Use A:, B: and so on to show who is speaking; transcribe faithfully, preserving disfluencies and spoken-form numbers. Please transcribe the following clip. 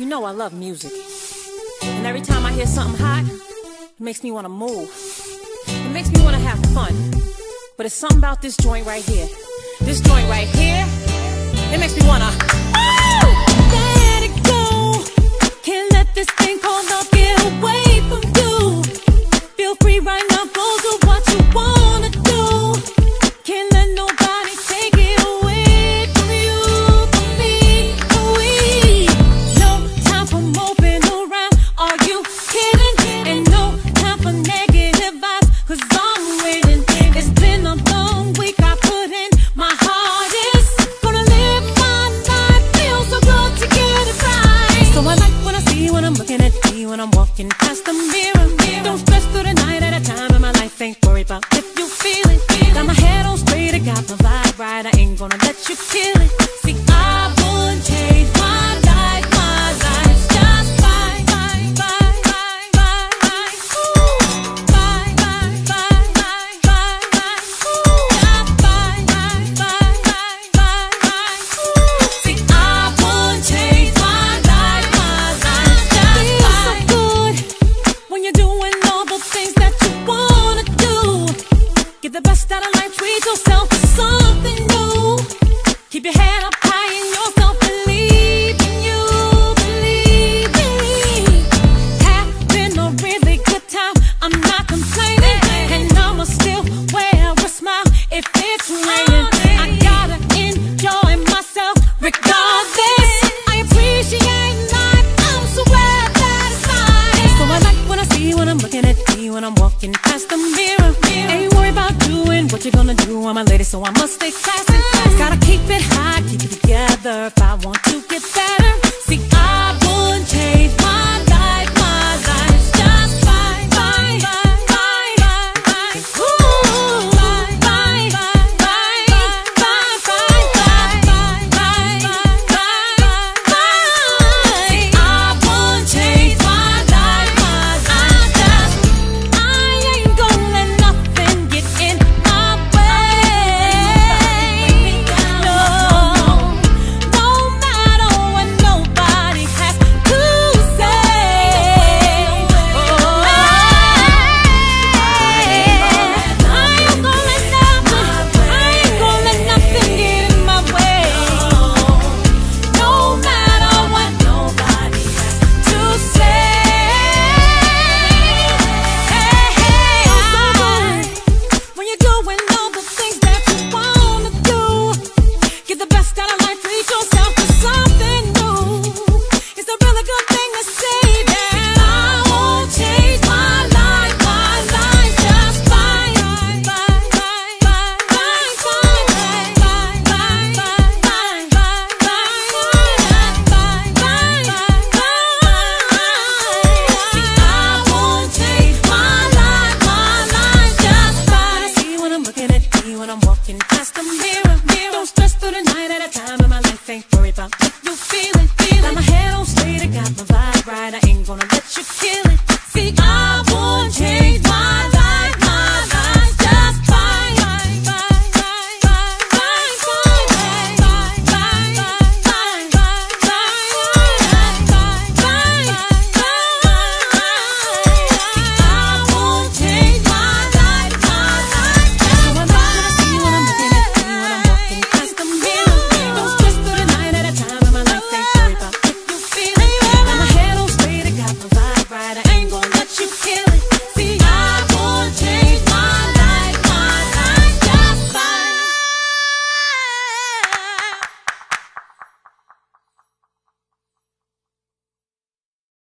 A: know I love music, and every time I hear something hot, it makes me want to move. It makes me want to have fun. But it's something about this joint right here. This joint right here, it makes me want to oh, let it go. Can't let this thing called love get away from you. Feel free right now, go do what you wanna do. Can't let nobody take it away from you, from me, from we. No time for moping around, are you kidding? And no time for negative vibes, cause I'm waiting. It's been a long week, I put in my hardest. Gonna live my life, feel so good to get it right. So I like what I see when I'm looking at me, when I'm walking past the mirror. Don't stress through the night at a time in my life, ain't worried about if you feel it. Got my head on straight, I got my vibe right, I ain't gonna let you kill it. See, I wouldn't change my life, my life's just fine, fine, fine, fine, fine, fine. Ooh, fine, fine, fine, fine, fine, fine. Ooh, just fine, fine, fine, fine, fine, fine. Ooh, see, I wouldn't change my life, my life's just fine. Feels so good when you're doing all the things that you wanna do. Get the best out of life, treat yourself to something new. Keep your head up high in yourself, believe in you, believe, believe. Having a really good time, I'm not complaining, and I'ma still wear a smile if it's raining. I gotta enjoy myself regardless. I appreciate life, I'm so glad that it's fine. So I like what I see when I'm looking at me, when I'm walking past the mirror. Ain't worried about doing what you're gonna do, I'm a lady, so I must stay classy. Gotta keep it high, keep it together if I want to get better. See, I wouldn't change my life, my life's just fine, fine, fine, fine, fine. Ooh, fine, fine, fine, fine, fine, fine, fine, fine, fine, fine, fine. See, I wouldn't change my life, my life's just. I ain't gonna let nothing get in my way. No, no matter what nobody has to say. Oh, I ain't gonna let nothing, I ain't gonna let nothing get in my way. No matter what nobody has to say. When you're doing all the things that you wanna do, get the best out of life, treat yourself to something new. It's a really good thing to say that I won't change my life, my life's just fine, fine, fine, fine, fine, fine, fine, fine, fine, fine, fine, fine, fine, fine. See, I won't change my life, my life's just fine. I see when I'm looking at me, when I'm walking past the mirror. Don't stress through the night at a time in my life, ain't worried about if you feel it. Got my head on straight, I got my vibe right, I ain't gonna let you kill it. See, I won't change